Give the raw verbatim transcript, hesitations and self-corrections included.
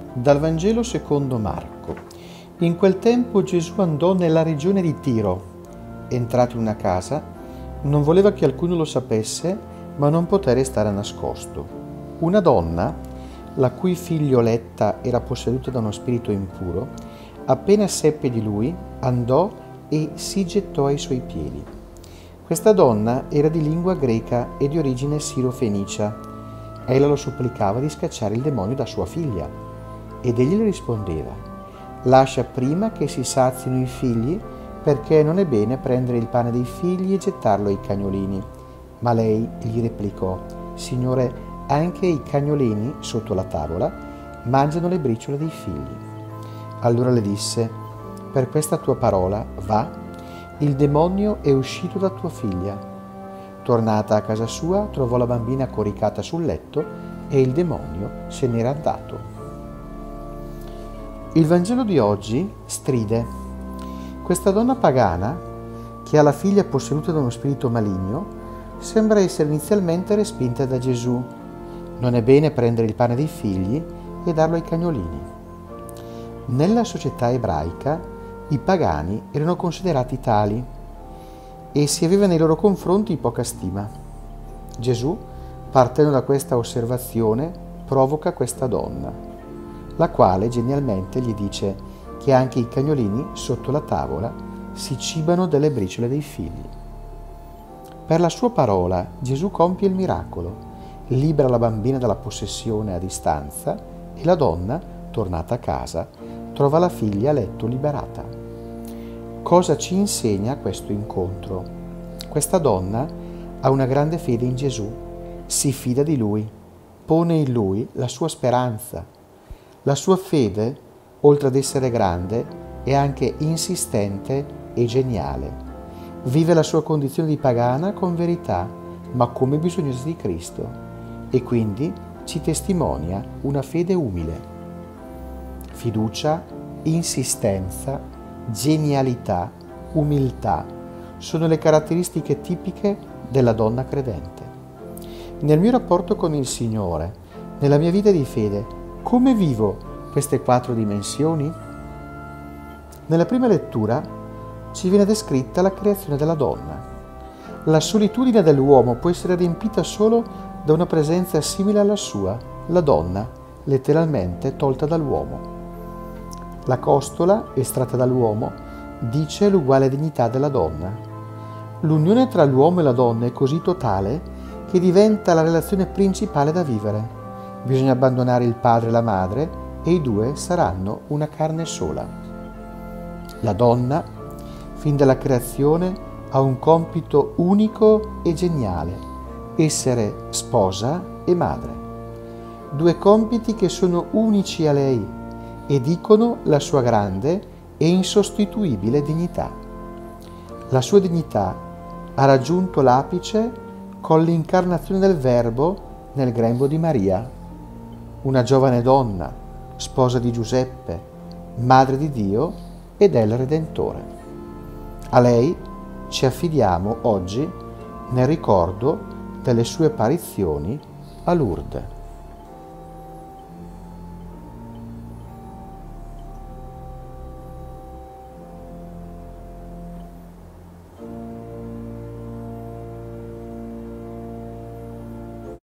Dal Vangelo secondo Marco. In quel tempo Gesù andò nella regione di Tiro. Entrato in una casa, non voleva che alcuno lo sapesse, ma non poté restare nascosto. Una donna, la cui figlioletta era posseduta da uno spirito impuro, appena seppe di lui, andò e si gettò ai suoi piedi. Questa donna era di lingua greca e di origine siro-fenicia. Ella lo supplicava di scacciare il demonio da sua figlia. Ed egli le rispondeva: lascia prima che si sazino i figli, perché non è bene prendere il pane dei figli e gettarlo ai cagnolini. Ma lei gli replicò: Signore, anche i cagnolini sotto la tavola mangiano le briciole dei figli. Allora le disse: per questa tua parola va, il demonio è uscito da tua figlia. Tornata a casa sua, trovò la bambina coricata sul letto e il demonio se n'era andato. Il Vangelo di oggi stride. Questa donna pagana, che ha la figlia posseduta da uno spirito maligno, sembra essere inizialmente respinta da Gesù. Non è bene prendere il pane dei figli e darlo ai cagnolini. Nella società ebraica i pagani erano considerati tali e si aveva nei loro confronti poca stima. Gesù, partendo da questa osservazione, provoca questa donna, la quale genialmente gli dice che anche i cagnolini sotto la tavola si cibano delle briciole dei figli. Per la sua parola Gesù compie il miracolo, libera la bambina dalla possessione a distanza e la donna, tornata a casa, trova la figlia a letto liberata. Cosa ci insegna questo incontro? Questa donna ha una grande fede in Gesù, si fida di Lui, pone in Lui la sua speranza. La sua fede, oltre ad essere grande, è anche insistente e geniale. Vive la sua condizione di pagana con verità, ma come bisognosa di Cristo, e quindi ci testimonia una fede umile. Fiducia, insistenza, genialità, umiltà sono le caratteristiche tipiche della donna credente. Nel mio rapporto con il Signore, nella mia vita di fede, come vivo queste quattro dimensioni? Nella prima lettura ci viene descritta la creazione della donna. La solitudine dell'uomo può essere riempita solo da una presenza simile alla sua, la donna, letteralmente tolta dall'uomo. La costola, estratta dall'uomo, dice l'uguale dignità della donna. L'unione tra l'uomo e la donna è così totale che diventa la relazione principale da vivere. Bisogna abbandonare il padre e la madre e i due saranno una carne sola. La donna, fin dalla creazione, ha un compito unico e geniale: essere sposa e madre. Due compiti che sono unici a lei e dicono la sua grande e insostituibile dignità. La sua dignità ha raggiunto l'apice con l'incarnazione del Verbo nel grembo di Maria. Una giovane donna, sposa di Giuseppe, madre di Dio e del Redentore. A lei ci affidiamo oggi nel ricordo delle sue apparizioni a Lourdes.